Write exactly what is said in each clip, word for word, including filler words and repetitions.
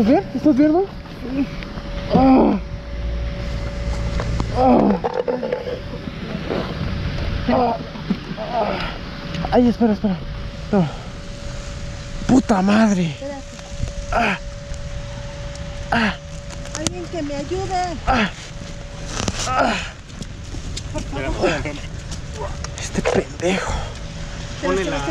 ¿Estás bien? ¿Estás bien, no? Sí. Ah. Ah. Ah. Ah. Ay, espera, espera. No. ¡Puta madre! Espérate. Ah. Ah. Alguien que me ayude. Ah. Ah. Por favor. Este pendejo. Ponle la...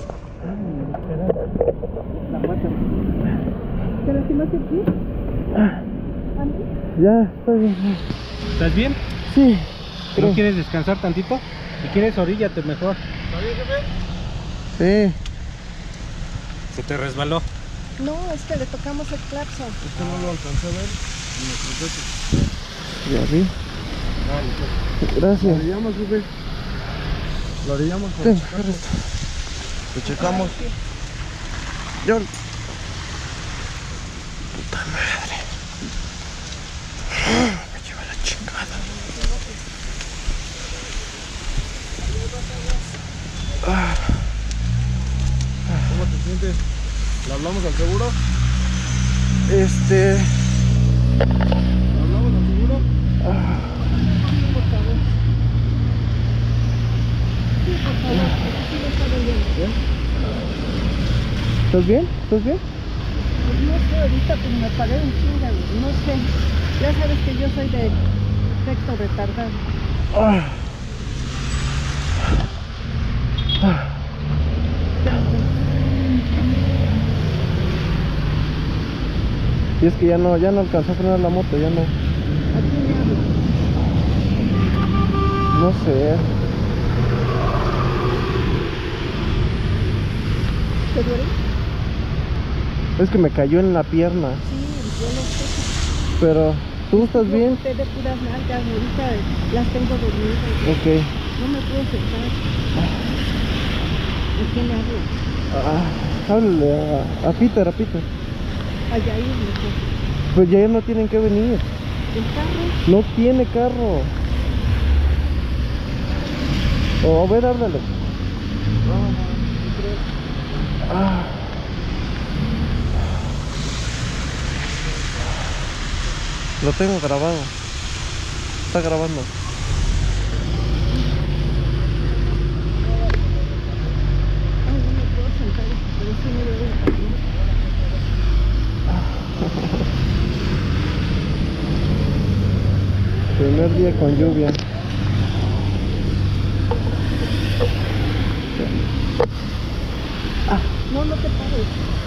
¿Te lastimaste el pie? Ah. Ya, estoy bien. ¿Estás bien? Sí. ¿No creo. quieres descansar tantito? Si quieres, oríllate mejor. ¿Está bien, jefe? Sí. ¿Se te resbaló? No, es que le tocamos el claxon. Es que no lo alcancé a ver. Y me crucé. Ya vi. Vale, pues. Lo Gracias. orillamos, jefe. Lo orillamos por Ten, checarlo. agarra esto. Lo checamos. Yo. Puta madre. Me lleva la chingada. Ah. ¿Cómo te sientes? ¿Le hablamos al seguro? Este. ¿Le hablamos al seguro? Ah. Por favor. Sí, por favor. Sí, lo está oyendo. ¿Estás bien? ¿Estás bien? Pues no sé, ahorita pues me paré en chinga, güey. No sé. Ya sabes que yo soy de efecto retardado. Ah. Ah. Y es que ya no, ya no alcanzó a frenar la moto, ya no. ¿A quién le hablo? No sé. ¿Te duele? Es que me cayó en la pierna. Sí, yo lo sé. Pero, ¿tú estás Yo bien? boté de puras nalgas, ahorita las tengo dormidas. Ok. No me puedo sentar. ¿A quién le hablo? Ah, háblale a, a Peter, a Peter. Allá ir mejor. Pues ya no tienen que venir. ¿El carro? No tiene carro. O a ver, háblale. Ah. Lo tengo grabado. Está grabando. Ay, no me puedo sentar, pero sí me duele la pierna. Primer día con lluvia. No, no te pares.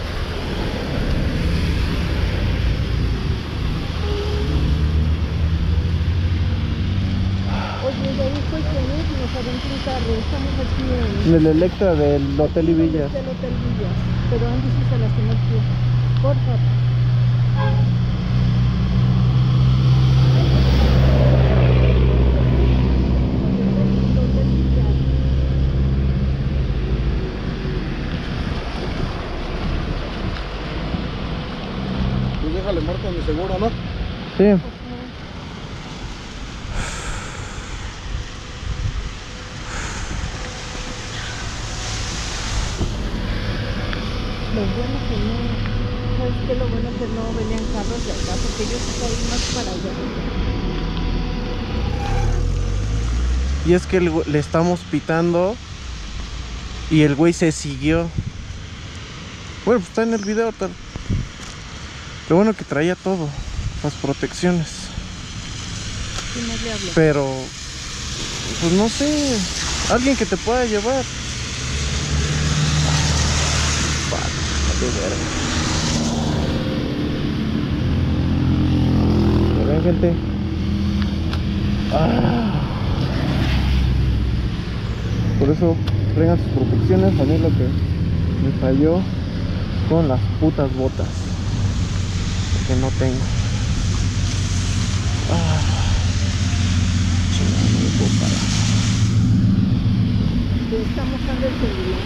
Oye, ya dijo que nos aventó un carro. Estamos aquí en En el Electra del Hotel Villas. del Hotel Villas. Pero Andy sí se lastimó el pie. Por favor. Pues déjale marco a mi seguro, ¿no? Sí. Lo bueno que no, ¿sabes qué? Lo bueno que no venían carros de acá, porque yo estoy más para allá. Y es que el güey- le estamos pitando y el güey se siguió. Bueno, pues está en el video tal. Lo bueno que traía todo, las protecciones. ¿Quién más le hablo? Pero, pues no sé, alguien que te pueda llevar. Fuck, vale verga. Ven, gente. Ah. Por eso traigan sus protecciones. A mí lo que me falló con las putas botas, porque no tengo. Ah. Chingada, no me puedo parar. Te está mojando el celular.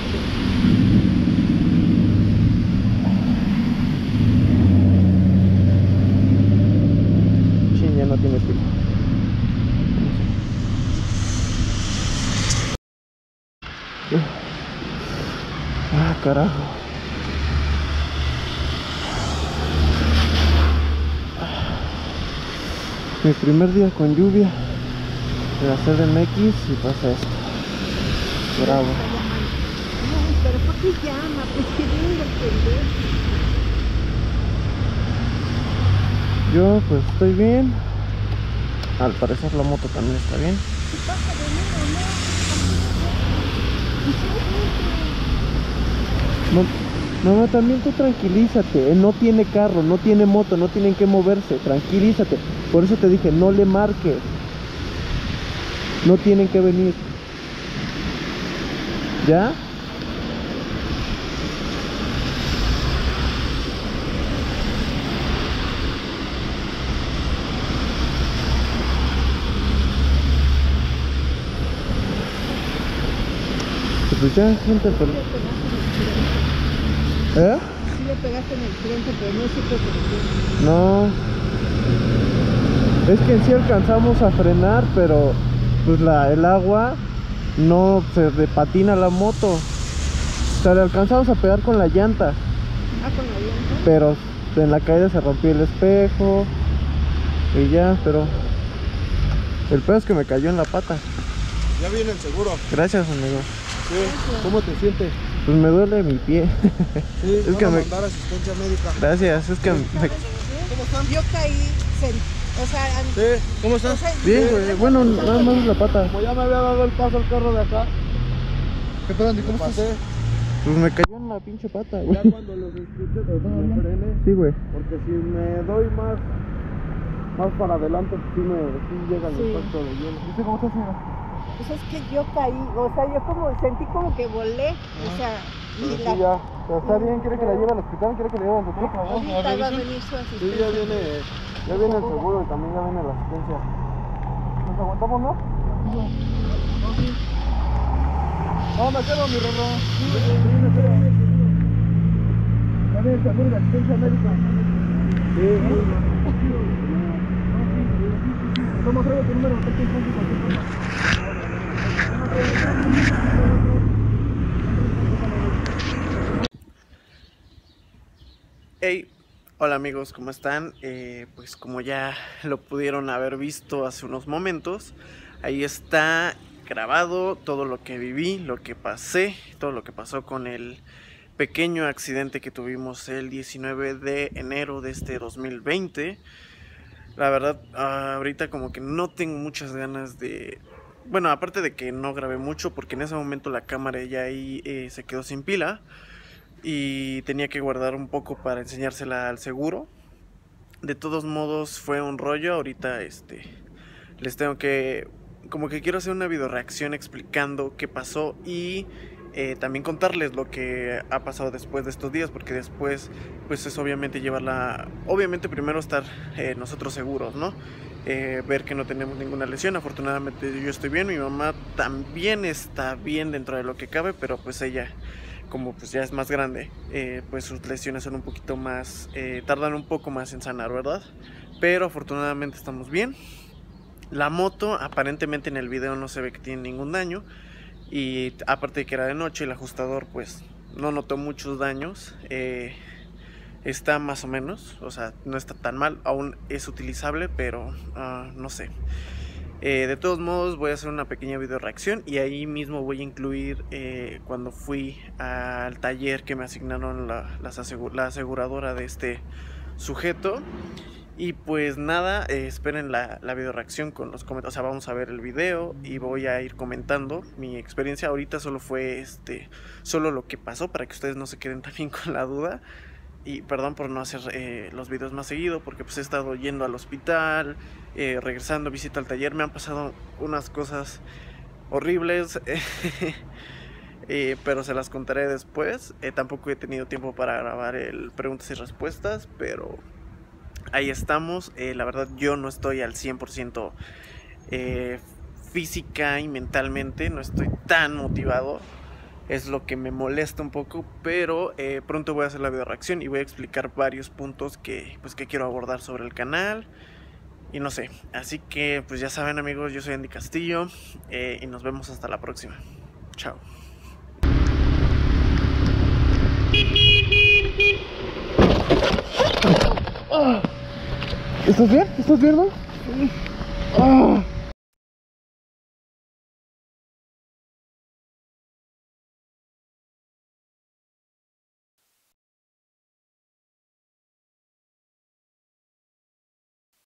Chin, ya no tiene pila. Ah, carajo. Mi primer día con lluvia de hacer M X y pasa esto. Bravo. No, pero ¿por qué llama? Pues que venga el pendejo. Yo pues estoy bien. Al parecer la moto también está bien. ¿Qué pasa de nuevo, no? No, mamá, también tú tranquilízate. Él no tiene carro, no tiene moto, no tienen que moverse. Tranquilízate. Por eso te dije, no le marques. No tienen que venir. ¿Ya? Pues ya, gente, pero... ¿Eh? Sí le pegaste en el frente, pero no supe por qué. No. Es que en sí alcanzamos a frenar, pero pues la, el agua no se patina la moto. O sea, le alcanzamos a pegar con la llanta. Ah, con la llanta. Pero en la caída se rompió el espejo. Y ya, pero... El peor es que me cayó en la pata. Ya viene el seguro. Gracias, amigo. Sí. ¿Cómo te sientes? Pues me duele mi pie. Sí, Es van que a me- mandar asistencia médica. Gracias, es que... me- ¿Cómo están? Yo caí, sen- o sea, an- Sí, ¿cómo o están? sea, Bien, güey. Bueno, nada más es la pata. Como ya me había dado el paso al carro de acá. ¿Qué pedo, Andy? ¿Cómo pasé? Pues me cayó en la pinche pata, güey. Ya cuando los escuches, pues me frené. Sí, güey. Porque si me doy más más para adelante, pues sí, me, sí llega el Sí. impacto de hielo. ¿Viste cómo estás, señora? pues es que yo caí, o sea, yo como sentí como que volé, o sea, y Sí, la, ya. Pero está bien, ¿quiere que la lleve al hospital? ¿Quiere que la lleve al doctor? ahorita va a venir su Sí, asistente. ya viene, ya viene el seguro y también ya viene la asistencia. ¿Nos aguantamos, no? No, me quedo, mi Rorro. Sí, me quedo. Ya viene el seguro y la asistencia médica. Sí, sí. Toma, traigo tu número, te estoy con cualquier cosa. Hey, hola amigos, ¿cómo están? Eh, pues como ya lo pudieron haber visto hace unos momentos, ahí está grabado todo lo que viví, lo que pasé, todo lo que pasó con el pequeño accidente que tuvimos el diecinueve de enero de este dos mil veinte. La verdad, ah, ahorita como que no tengo muchas ganas de... Bueno, aparte de que no grabé mucho porque en ese momento la cámara ya ahí eh, se quedó sin pila. Y tenía que guardar un poco para enseñársela al seguro. De todos modos fue un rollo. Ahorita este les tengo que... Como que quiero hacer una videoreacción explicando qué pasó y eh, también contarles lo que ha pasado después de estos días. Porque después pues es obviamente llevarla... Obviamente primero estar eh, nosotros seguros, ¿no? Eh, ver que no tenemos ninguna lesión. Afortunadamente yo estoy bien. Mi mamá también está bien dentro de lo que cabe. Pero pues ella... como pues ya es más grande, eh, pues sus lesiones son un poquito más, eh, tardan un poco más en sanar, ¿verdad? Pero afortunadamente estamos bien. La moto aparentemente en el video no se ve que tiene ningún daño. Y aparte de que era de noche, el ajustador pues no notó muchos daños. eh, Está más o menos, o sea, no está tan mal, aún es utilizable, pero uh, no sé. Eh, de todos modos voy a hacer una pequeña video reacción y ahí mismo voy a incluir eh, cuando fui al taller que me asignaron la, las asegu la aseguradora de este sujeto. Y pues nada, eh, esperen la, la video reacción con los comentarios. O sea, vamos a ver el video y voy a ir comentando mi experiencia. Ahorita solo fue este, solo lo que pasó para que ustedes no se queden también con la duda. Y perdón por no hacer eh, los videos más seguido, porque pues he estado yendo al hospital, eh, regresando, visita al taller. Me han pasado unas cosas horribles, eh, pero se las contaré después. Eh, tampoco he tenido tiempo para grabar el preguntas y respuestas, pero ahí estamos. Eh, la verdad yo no estoy al cien por ciento eh, física y mentalmente, no estoy tan motivado. Es lo que me molesta un poco, pero eh, pronto voy a hacer la video reacción y voy a explicar varios puntos que, pues, que quiero abordar sobre el canal. Y no sé, así que pues ya saben amigos, yo soy Andy Castillo eh, y nos vemos hasta la próxima. Chao. ¿Estás bien? ¿Estás bien, no? Ah.